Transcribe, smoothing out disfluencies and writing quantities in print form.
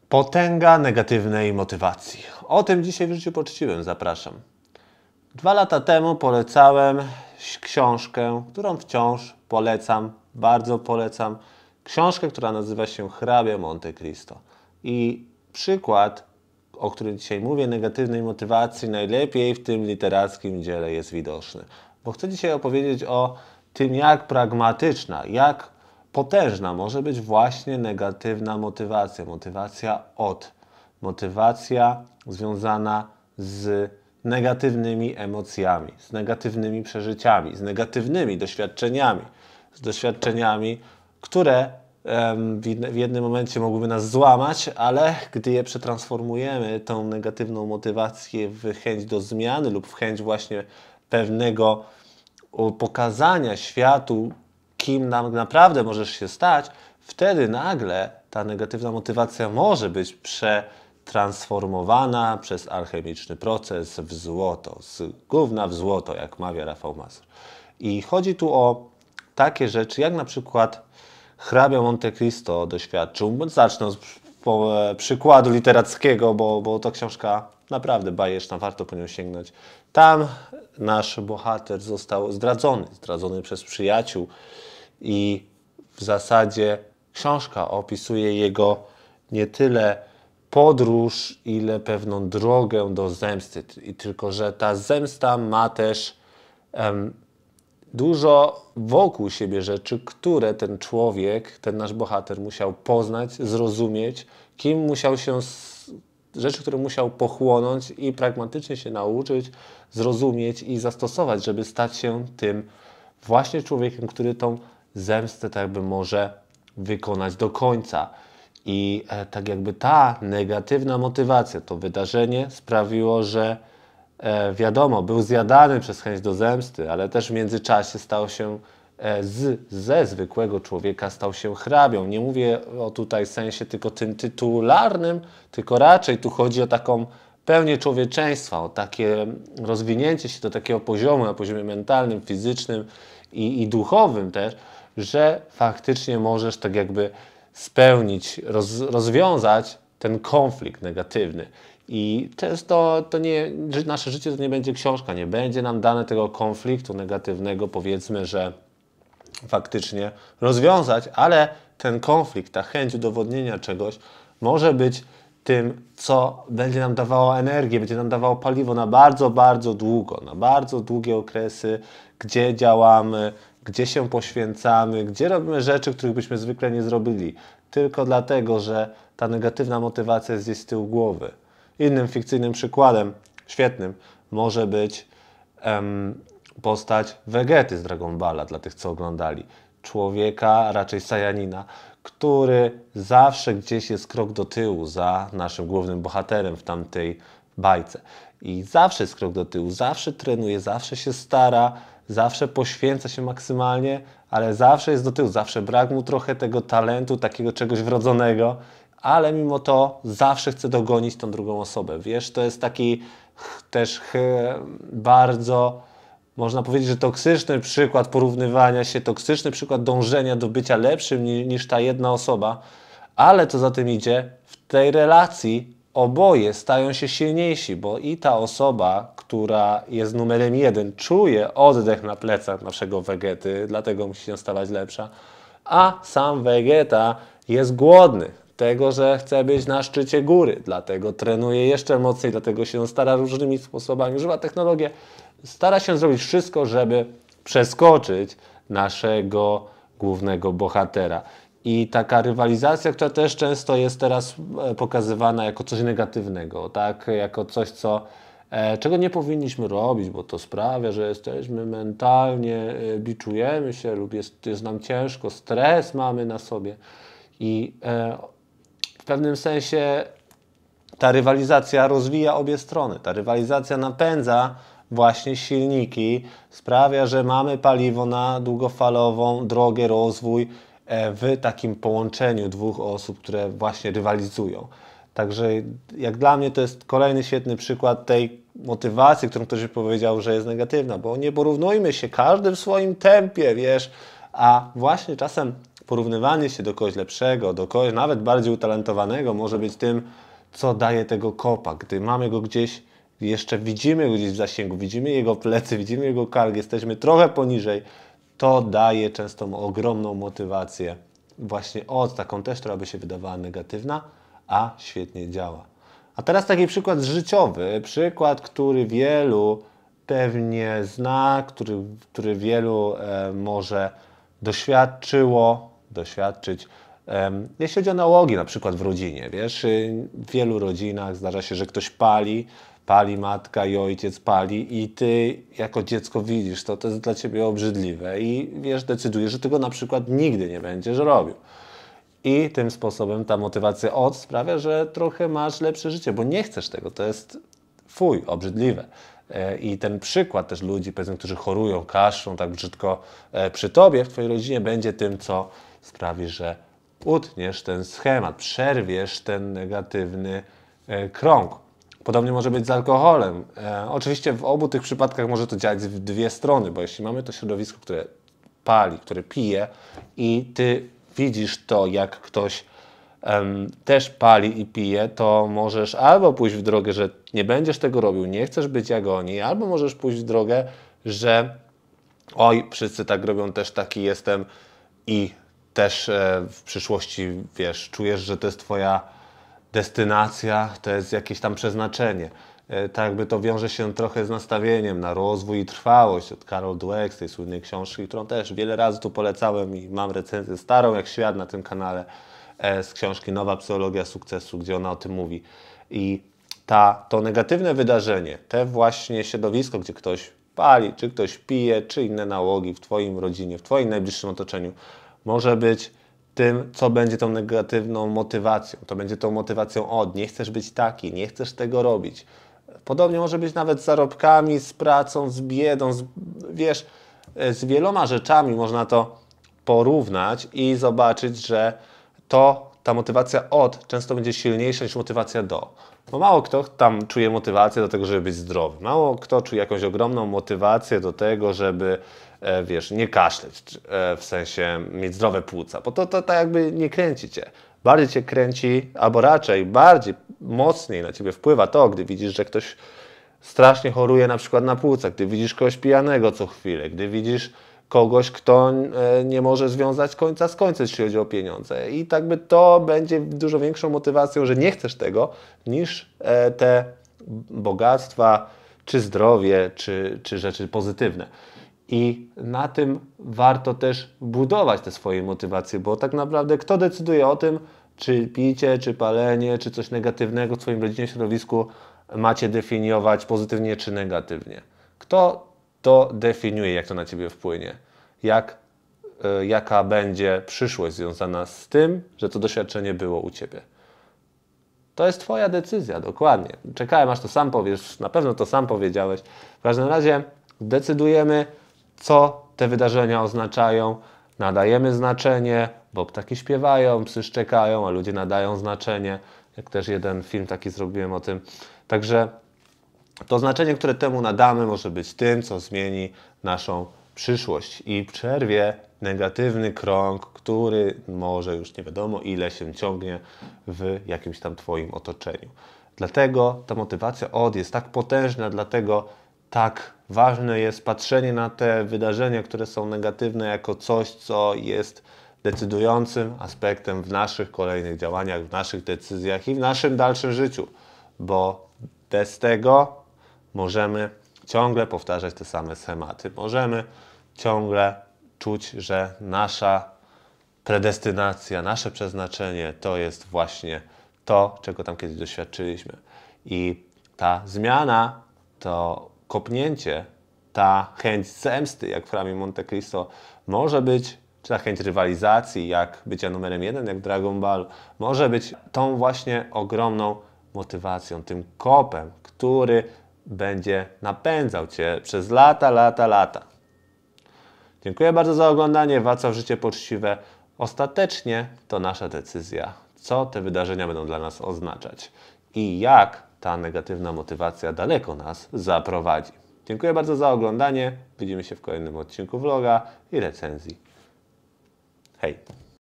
Potęga negatywnej motywacji. O tym dzisiaj w życiu poczciwym zapraszam. 2 lata temu polecałem książkę, którą wciąż polecam, bardzo polecam. Książkę, która nazywa się Hrabia Monte Cristo. I przykład, o którym dzisiaj mówię, negatywnej motywacji najlepiej w tym literackim dziele jest widoczny. Bo chcę dzisiaj opowiedzieć o tym, jak pragmatyczna, jak potężna może być właśnie negatywna motywacja. Motywacja związana z negatywnymi emocjami, z negatywnymi przeżyciami, z negatywnymi doświadczeniami, które w jednym momencie mogłyby nas złamać, ale gdy je przetransformujemy, tą negatywną motywację w chęć do zmiany lub w chęć właśnie pewnego pokazania światu, kim nam naprawdę możesz się stać, wtedy nagle ta negatywna motywacja może być przetransformowana przez alchemiczny proces w złoto, z gówna w złoto, jak mawia Rafał Mazur. I chodzi tu o takie rzeczy, jak na przykład hrabia Monte Cristo doświadczył. Zacznę z przykładu literackiego, bo to książka naprawdę bajeczna, warto po nią sięgnąć. Tam nasz bohater został zdradzony przez przyjaciół i w zasadzie książka opisuje jego nie tyle podróż, ile pewną drogę do zemsty. I tylko że ta zemsta ma też dużo wokół siebie rzeczy, które ten człowiek, ten nasz bohater musiał poznać, zrozumieć, rzeczy, które musiał pochłonąć i pragmatycznie się nauczyć, zrozumieć i zastosować, żeby stać się tym właśnie człowiekiem, który tą zemstę tak jakby może wykonać do końca. I tak jakby ta negatywna motywacja, to wydarzenie sprawiło, że wiadomo, był zjadany przez chęć do zemsty, ale też w międzyczasie stał się ze zwykłego człowieka stał się hrabią. Nie mówię o tutaj sensie tylko tym tytularnym, tylko raczej tu chodzi o taką pełnię człowieczeństwa, o takie rozwinięcie się do takiego poziomu, na poziomie mentalnym, fizycznym i duchowym też, że faktycznie możesz tak jakby spełnić, rozwiązać ten konflikt negatywny. I często nasze życie to nie będzie książka, nie będzie nam dane tego konfliktu negatywnego, powiedzmy, że faktycznie rozwiązać, ale ten konflikt, ta chęć udowodnienia czegoś może być tym, co będzie nam dawało energię, będzie nam dawało paliwo na bardzo, bardzo długo, na bardzo długie okresy, gdzie działamy, gdzie się poświęcamy, gdzie robimy rzeczy, których byśmy zwykle nie zrobili, tylko dlatego, że ta negatywna motywacja jest gdzieś z tyłu głowy. Innym fikcyjnym przykładem, świetnym, może być postać Vegety z Dragon Balla, dla tych, co oglądali. Człowieka, raczej Saiyanina, który zawsze gdzieś jest krok do tyłu za naszym głównym bohaterem w tamtej bajce. I zawsze jest krok do tyłu, zawsze trenuje, zawsze się stara, zawsze poświęca się maksymalnie, ale zawsze jest do tyłu, zawsze brak mu trochę tego talentu, takiego czegoś wrodzonego, ale mimo to zawsze chce dogonić tą drugą osobę. Wiesz, to jest taki też bardzo, można powiedzieć, że toksyczny przykład porównywania się, toksyczny przykład dążenia do bycia lepszym niż ta jedna osoba, ale co za tym idzie, w tej relacji oboje stają się silniejsi, bo i ta osoba, która jest numerem 1, czuje oddech na plecach naszego Vegety, dlatego musi się stawać lepsza, a sam Vegeta jest głodny tego, że chce być na szczycie góry, dlatego trenuje jeszcze mocniej, dlatego się stara różnymi sposobami, używa technologii, stara się zrobić wszystko, żeby przeskoczyć naszego głównego bohatera. I taka rywalizacja, która też często jest teraz pokazywana jako coś negatywnego, tak? Jako coś, czego nie powinniśmy robić, bo to sprawia, że jesteśmy mentalnie, biczujemy się lub jest nam ciężko, stres mamy na sobie. I w pewnym sensie ta rywalizacja rozwija obie strony. Ta rywalizacja napędza właśnie silniki, sprawia, że mamy paliwo na długofalową drogę, rozwój w takim połączeniu dwóch osób, które właśnie rywalizują. Także jak dla mnie to jest kolejny świetny przykład tej motywacji, którą ktoś powiedział, że jest negatywna, bo nie porównujmy się, każdy w swoim tempie, wiesz, a właśnie czasem porównywanie się do kogoś lepszego, do kogoś nawet bardziej utalentowanego może być tym, co daje tego kopa. Gdy mamy go gdzieś, jeszcze widzimy go gdzieś w zasięgu, widzimy jego plecy, widzimy jego kark, jesteśmy trochę poniżej, to daje często ogromną motywację. Właśnie taką też, która by się wydawała negatywna, a świetnie działa. A teraz taki przykład życiowy, przykład, który wielu pewnie zna, który wielu może doświadczyć. Jeśli chodzi o nałogi, na przykład w rodzinie, wiesz, w wielu rodzinach zdarza się, że ktoś pali matka i ojciec pali i ty jako dziecko widzisz to jest dla ciebie obrzydliwe i wiesz, decydujesz, że tego na przykład nigdy nie będziesz robił. I tym sposobem ta motywacja sprawia, że trochę masz lepsze życie, bo nie chcesz tego, to jest obrzydliwe. I ten przykład też ludzi, powiedzmy, którzy chorują, kaszlą tak brzydko przy tobie, w twojej rodzinie będzie tym, co sprawi, że utniesz ten schemat, przerwiesz ten negatywny krąg. Podobnie może być z alkoholem. Oczywiście w obu tych przypadkach może to działać w dwie strony, bo jeśli mamy to środowisko, które pali, które pije i ty widzisz to, jak ktoś też pali i pije, to możesz albo pójść w drogę, że nie będziesz tego robił, nie chcesz być jak oni, albo możesz pójść w drogę, że wszyscy tak robią, też taki jestem i też w przyszłości, wiesz, czujesz, że to jest twoja destynacja, to jest jakieś tam przeznaczenie. Tak jakby to wiąże się trochę z nastawieniem na rozwój i trwałość od Carol Dweck, z tej słynnej książki, którą też wiele razy tu polecałem i mam recenzję starą jak świat na tym kanale z książki Nowa Psychologia Sukcesu, gdzie ona o tym mówi. I to negatywne wydarzenie, te właśnie środowisko, gdzie ktoś pali, czy ktoś pije, czy inne nałogi w twoim rodzinie, w twoim najbliższym otoczeniu, może być tym, co będzie tą negatywną motywacją. To będzie tą motywacją nie chcesz być taki, nie chcesz tego robić. Podobnie może być nawet z zarobkami, z pracą, z biedą, wiesz, z wieloma rzeczami można to porównać i zobaczyć, że ta motywacja często będzie silniejsza niż motywacja Bo mało kto tam czuje motywację do tego, żeby być zdrowy. Mało kto czuje jakąś ogromną motywację do tego, żeby wiesz, nie kaszleć, w sensie mieć zdrowe płuca, bo to tak jakby nie kręci cię. Bardziej cię kręci, albo raczej bardziej, mocniej na ciebie wpływa to, gdy widzisz, że ktoś strasznie choruje na przykład na płuca, gdy widzisz kogoś pijanego co chwilę, gdy widzisz kogoś, kto nie może związać końca z końcem, jeśli chodzi o pieniądze. I tak by to będzie dużo większą motywacją, że nie chcesz tego, niż te bogactwa, czy zdrowie, czy rzeczy pozytywne. I na tym warto też budować te swoje motywacje, bo tak naprawdę kto decyduje o tym, czy picie, czy palenie, czy coś negatywnego w swoim rodzinnym środowisku macie definiować pozytywnie czy negatywnie. Kto to definiuje, jak to na ciebie wpłynie? Jaka będzie przyszłość związana z tym, że to doświadczenie było u ciebie? To jest twoja decyzja, dokładnie. Czekałem, aż to sam powiesz, na pewno to sam powiedziałeś. W każdym razie decydujemy, co te wydarzenia oznaczają, nadajemy znaczenie, bo ptaki śpiewają, psy szczekają, a ludzie nadają znaczenie. Jak też jeden film taki zrobiłem o tym. Także to znaczenie, które temu nadamy, może być tym, co zmieni naszą przyszłość i przerwie negatywny krąg, który może już nie wiadomo ile się ciągnie w jakimś tam twoim otoczeniu. Dlatego ta motywacja jest tak potężna, dlatego tak ważne jest patrzenie na te wydarzenia, które są negatywne, jako coś, co jest decydującym aspektem w naszych kolejnych działaniach, w naszych decyzjach i w naszym dalszym życiu, bo bez tego możemy ciągle powtarzać te same schematy. Możemy ciągle czuć, że nasza predestynacja, nasze przeznaczenie to jest właśnie to, czego tam kiedyś doświadczyliśmy. I ta zmiana, to kopnięcie, ta chęć zemsty, jak w Hramie Monte Cristo, może być, czy ta chęć rywalizacji, jak bycia numerem 1, jak w Dragon Ball, może być tą właśnie ogromną motywacją, tym kopem, który będzie napędzał cię przez lata. Dziękuję bardzo za oglądanie. Wracam w życie poczciwe. Ostatecznie to nasza decyzja, co te wydarzenia będą dla nas oznaczać i jak ta negatywna motywacja daleko nas zaprowadzi. Dziękuję bardzo za oglądanie. Widzimy się w kolejnym odcinku vloga i recenzji. Hej!